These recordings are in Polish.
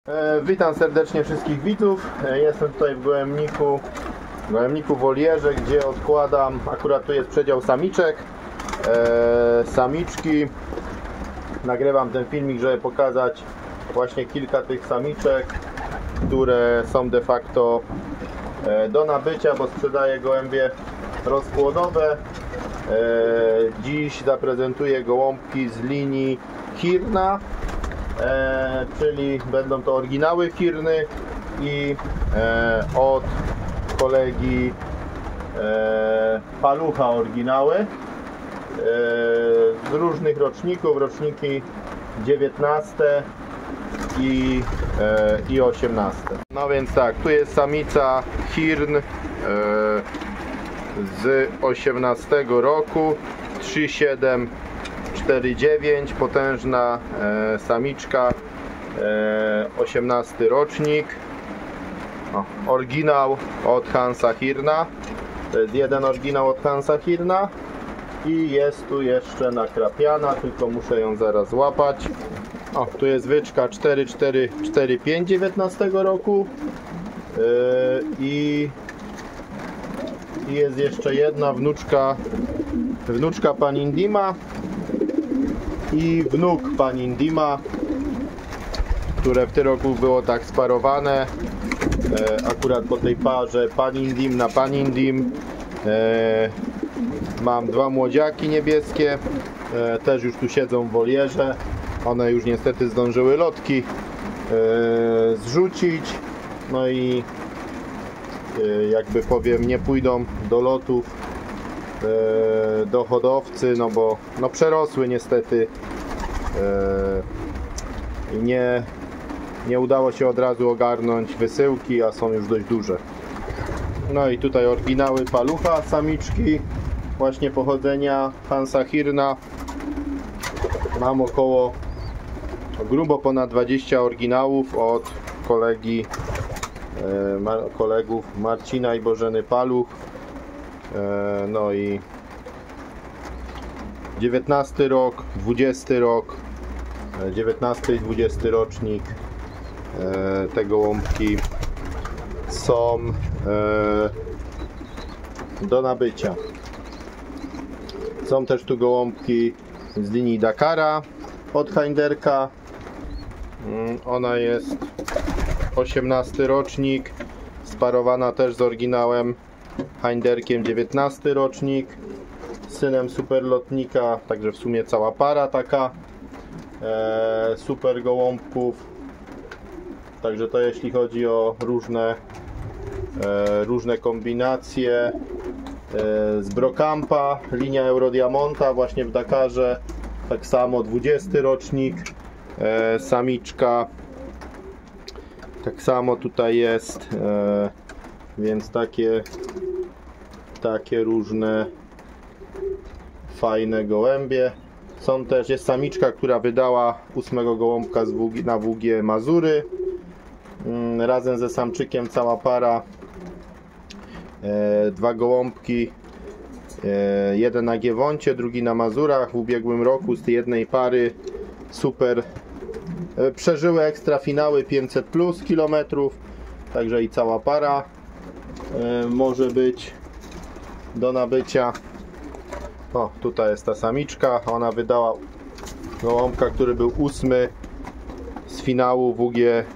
Witam serdecznie wszystkich widzów. Jestem tutaj w gołębniku wolierze, gdzie odkładam, akurat tu jest przedział samiczek, samiczki. Nagrywam ten filmik, żeby pokazać właśnie kilka tych samiczek, które są de facto do nabycia, bo sprzedaję gołębie rozpłodowe. Dziś zaprezentuję gołąbki z linii Hirna, czyli będą to oryginały Hirny i od kolegi palucha oryginały z różnych roczników, roczniki 19 i 18. No więc tak, tu jest samica Hirn z 18 roku, 3749, potężna samiczka, 18 rocznik, oryginał od Hansa Hirna. To jest jeden oryginał od Hansa Hirna i jest tu jeszcze nakrapiana, tylko muszę ją zaraz złapać. O, tu jest wyczka 4445 19 roku i jest jeszcze jedna wnuczka Panindima i wnuk Panindima, które w tym roku było tak sparowane. Akurat po tej parze Panindim na Panindim mam dwa młodziaki niebieskie, też już tu siedzą w wolierze. One już niestety zdążyły lotki zrzucić, no i jakby powiem, nie pójdą do lotów do hodowcy, no bo przerosły niestety i nie udało się od razu ogarnąć wysyłki, a są już dość duże. No i tutaj oryginały palucha, samiczki właśnie pochodzenia Hansa Hirna. Mam grubo ponad 20 oryginałów od kolegów Marcina i Bożeny Paluch. No i 19 rok, 20 rok, 19 i 20 rocznik. Te gołąbki są do nabycia. Są też tu gołąbki z linii Dakara od Heinderka. Ona jest 18 rocznik, sparowana też z oryginałem Heinderkiem, 19 rocznik, synem superlotnika, także w sumie cała para taka super gołąbków. Także to jeśli chodzi o różne kombinacje. Z Brokampa, linia Eurodiamonta właśnie w Dakarze, tak samo 20 rocznik, samiczka, tak samo tutaj jest, więc takie różne fajne gołębie. Jest samiczka, która wydała 8 gołąbka na WG Mazury, razem ze samczykiem cała para. Dwa gołąbki, jeden na Giewoncie, drugi na Mazurach w ubiegłym roku. Z tej jednej pary super przeżyły ekstra finały 500 plus kilometrów, także i cała para może być do nabycia. O, tutaj jest ta samiczka, ona wydała gołąbka, który był 8 z finału WG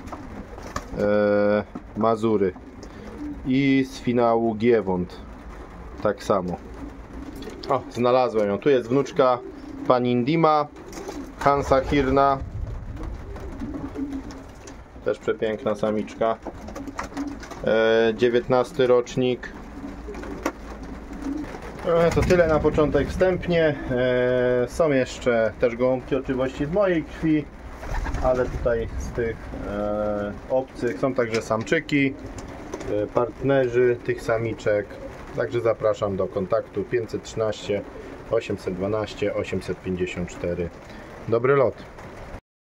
Mazury i z finału Giewont tak samo. O, znalazłem ją. Tu jest wnuczka Panindima Hansa Hirna, też przepiękna samiczka, 19 rocznik. To tyle na początek wstępnie. Są jeszcze też gołąbki oczywiście z mojej krwi, ale tutaj z tych obcych są także samczyki, partnerzy tych samiczek. Także zapraszam do kontaktu 513 812 854. Dobry lot.